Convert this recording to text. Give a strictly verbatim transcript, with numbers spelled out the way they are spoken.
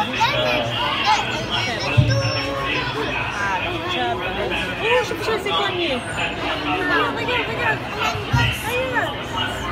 Ah, cepat. Oh, siapa-siapa seekor ni? Tengok, tengok, tengok. Ayo.